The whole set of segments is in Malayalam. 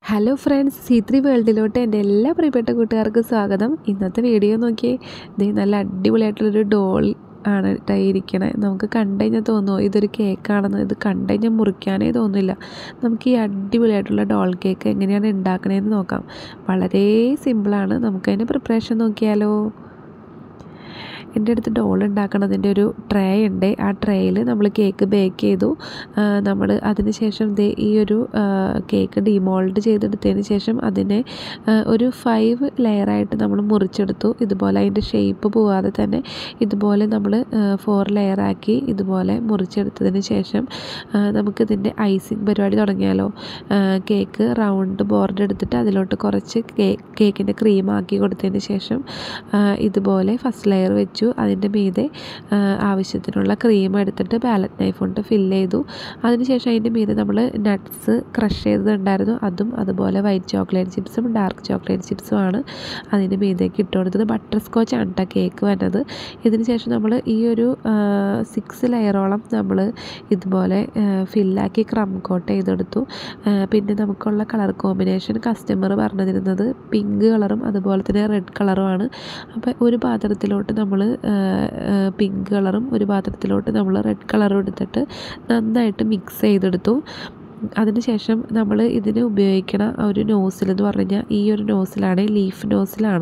ഹലോ ഫ്രണ്ട്സ്, C3 വേൾഡിലോട്ട് എൻ്റെ എല്ലാ പ്രിയപ്പെട്ട കൂട്ടുകാർക്കും സ്വാഗതം. ഇന്നത്തെ വീഡിയോ നോക്കിയേ, ഇത് നല്ല അടിപൊളിയായിട്ടുള്ളൊരു ഡോൾ ആണ് ഇരിക്കണേ. നമുക്ക് കണ്ടു കഴിഞ്ഞാൽ തോന്നുമോ ഇതൊരു കേക്കാണെന്ന്? ഇത് കണ്ടു കഴിഞ്ഞാൽ മുറിക്കാനേ തോന്നില്ല. നമുക്ക് ഈ അടിപൊളിയായിട്ടുള്ള ഡോൾ കേക്ക് എങ്ങനെയാണ് ഉണ്ടാക്കണതെന്ന് നോക്കാം. വളരെ സിമ്പിളാണ്. നമുക്കതിൻ്റെ പ്രിപ്പറേഷൻ നോക്കിയാലോ. എൻ്റെ അടുത്ത് ഡോൾ ഉണ്ടാക്കണതിൻ്റെ ഒരു ട്രേ ഉണ്ട്. ആ ട്രേയിൽ നമ്മൾ കേക്ക് ബേക്ക് ചെയ്തു. നമ്മൾ അതിന് ശേഷം ഈ ഒരു കേക്ക് ഡിമോൾഡ് ചെയ്തെടുത്തതിന് ശേഷം അതിനെ ഒരു 5 ലെയറായിട്ട് നമ്മൾ മുറിച്ചെടുത്തു. ഇതുപോലെ അതിൻ്റെ ഷേപ്പ് പോവാതെ തന്നെ ഇതുപോലെ നമ്മൾ 4 ലെയറാക്കി ഇതുപോലെ മുറിച്ചെടുത്തതിന് ശേഷം നമുക്കിതിൻ്റെ ഐസിങ് പരിപാടി തുടങ്ങിയാലോ. കേക്ക് റൗണ്ട് ബോർഡ് എടുത്തിട്ട് അതിലോട്ട് കുറച്ച് കേക്കിൻ്റെ ക്രീമാക്കി കൊടുത്തതിന് ശേഷം ഇതുപോലെ ഫസ്റ്റ് ലെയർ വെച്ചു. അതിൻ്റെ മീതെ ആവശ്യത്തിനുള്ള ക്രീം എടുത്തിട്ട് പാലറ്റ് നൈഫ് കൊണ്ട് ഫില്ല് ചെയ്തു. അതിനുശേഷം അതിൻ്റെ മീതെ നമ്മൾ നട്ട്സ് ക്രഷ് ചെയ്തതുണ്ടായിരുന്നു, അതും അതുപോലെ വൈറ്റ് ചോക്ലേറ്റ് ചിപ്സും ഡാർക്ക് ചോക്ലേറ്റ് ചിപ്സുമാണ് അതിൻ്റെ മീതേക്ക് ഇട്ട് കൊടുത്തത്. ബട്ടർ സ്കോച്ച് ആണ് കേട്ടോ കേക്ക് വന്നത്. ഇതിന് ശേഷം നമ്മൾ ഈ ഒരു 6 ലെയറോളം നമ്മൾ ഇതുപോലെ ഫില്ലാക്കി ക്രം കോട്ട് ചെയ്തെടുത്തു. പിന്നെ നമുക്കുള്ള കളർ കോമ്പിനേഷൻ കസ്റ്റമർ പറഞ്ഞിരുന്നത് പിങ്ക് കളറും അതുപോലെ തന്നെ റെഡ് കളറുമാണ്. അപ്പോൾ ഒരു പാത്രത്തിലോട്ട് നമ്മൾ പിങ്ക് കളറും ഒരു പാത്രത്തിലോട്ട് നമ്മൾ റെഡ് കളറും എടുത്തിട്ട് നന്നായിട്ട് മിക്സ് ചെയ്തെടുത്തു. അതിനുശേഷം നമ്മൾ ഇതിന് ഉപയോഗിക്കണ ഒരു നോസിലെന്ന് പറഞ്ഞു കഴിഞ്ഞാൽ ഈ ഒരു നോസിലാണ്, ലീഫ് നോസിലാണ്,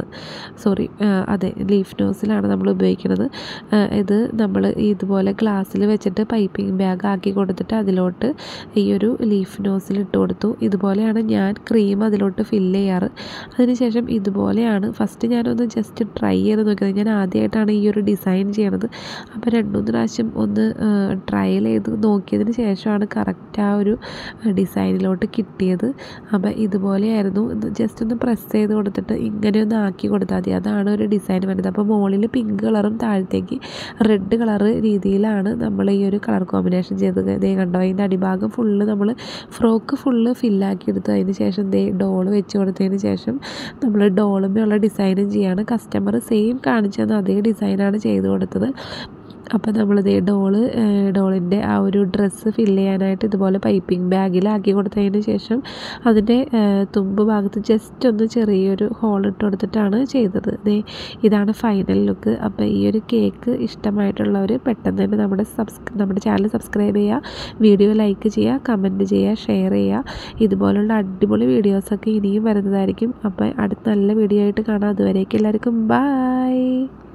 ലീഫ് നോസിലാണ് നമ്മൾ ഉപയോഗിക്കുന്നത്. ഇത് നമ്മൾ ഇതുപോലെ ഗ്ലാസ്സിൽ വെച്ചിട്ട് പൈപ്പിംഗ് ബാഗ് ആക്കി കൊടുത്തിട്ട് അതിലോട്ട് ഈ ഒരു ലീഫ് നോസിൽ ഇട്ട് കൊടുത്തു. ഇതുപോലെയാണ് ഞാൻ ക്രീം അതിലോട്ട് ഫില്ല് ചെയ്യാറ്. അതിനുശേഷം ഇതുപോലെയാണ് ഫസ്റ്റ് ഞാനൊന്ന് ജസ്റ്റ് ട്രൈ ചെയ്ത് നോക്കിയത്. ഞാൻ ആദ്യമായിട്ടാണ് ഈ ഒരു ഡിസൈൻ ചെയ്യണത്. അപ്പോൾ 2-3 പ്രാവശ്യം ഒന്ന് ട്രയൽ ചെയ്ത് നോക്കിയതിന് ശേഷമാണ് കറക്റ്റ് ആ ഒരു ഡിസൈനിലോട്ട് കിട്ടിയത്. അപ്പോൾ ഇതുപോലെയായിരുന്നു. ജസ്റ്റ് ഒന്ന് പ്രസ് ചെയ്ത് കൊടുത്തിട്ട് ഇങ്ങനെ ഒന്ന് ആക്കി കൊടുത്താൽ മതി. അതാണ് ഒരു ഡിസൈൻ വരുന്നത്. അപ്പോൾ മുകളിൽ പിങ്ക് കളറും താഴത്തേക്ക് റെഡ് കളറ് രീതിയിലാണ് നമ്മൾ ഈ ഒരു കളർ കോമ്പിനേഷൻ ചെയ്തത്. ഇതേ കണ്ടോ, അതിൻ്റെ അടിഭാഗം ഫുള്ള് നമ്മൾ ഫ്രോക്ക് ഫുള്ള് ഫില്ലാക്കി എടുത്തു. അതിന് ശേഷം ഡോള് വെച്ച് കൊടുത്തതിന് ശേഷം നമ്മൾ ഡോളുമേയുള്ള ഡിസൈനും ചെയ്യാണ്. കസ്റ്റമർ സെയിം കാണിച്ചു തന്ന അതേ ഡിസൈനാണ് ചെയ്ത് കൊടുത്തത്. അപ്പോൾ നമ്മളിതേ ഡോളിൻ്റെ ആ ഒരു ഡ്രസ്സ് ഫില്ല് ചെയ്യാനായിട്ട് ഇതുപോലെ പൈപ്പിംഗ് ബാഗിലാക്കി കൊടുത്തതിന് ശേഷം അതിൻ്റെ തുമ്പ് ഭാഗത്ത് ജസ്റ്റ് ഒന്ന് ചെറിയൊരു ഹോൾ ഇട്ട് കൊടുത്തിട്ടാണ് ചെയ്തത്. ഇതാണ് ഫൈനൽ ലുക്ക്. അപ്പോൾ ഈ ഒരു കേക്ക് ഇഷ്ടമായിട്ടുള്ളവർ പെട്ടെന്ന് തന്നെ നമ്മുടെ ചാനൽ സബ്സ്ക്രൈബ് ചെയ്യുക, വീഡിയോ ലൈക്ക് ചെയ്യുക, കമൻറ്റ് ചെയ്യുക, ഷെയർ ചെയ്യുക. ഇതുപോലുള്ള അടിപൊളി വീഡിയോസൊക്കെ ഇനിയും വരുന്നതായിരിക്കും. അപ്പോൾ അടുത്ത നല്ല വീഡിയോ ആയിട്ട് കാണാം. അതുവരേക്കും എല്ലാവർക്കും ബൈ.